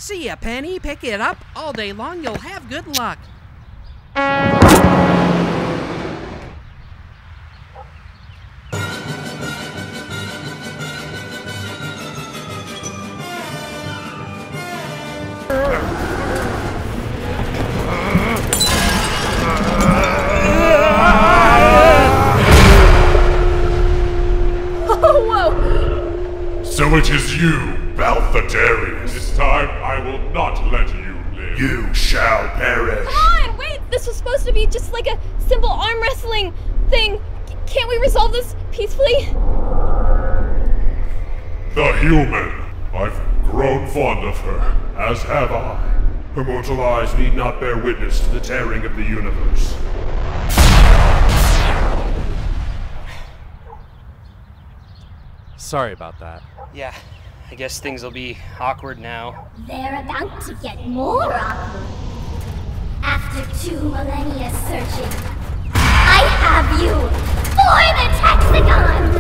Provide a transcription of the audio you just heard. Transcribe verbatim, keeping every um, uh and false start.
See ya, Penny. Pick it up. All day long, you'll have good luck. So it is you, Balthadarius. This time I will not let you live. You shall perish. Come on, wait! This was supposed to be just like a simple arm wrestling thing. C- can't we resolve this peacefully? The human. I've grown fond of her, as have I. Her mortal eyes need not bear witness to the tearing of the universe. Sorry about that. Yeah, I guess things will be awkward now. They're about to get more awkward. After two millennia searching, I have you for the Hexagon!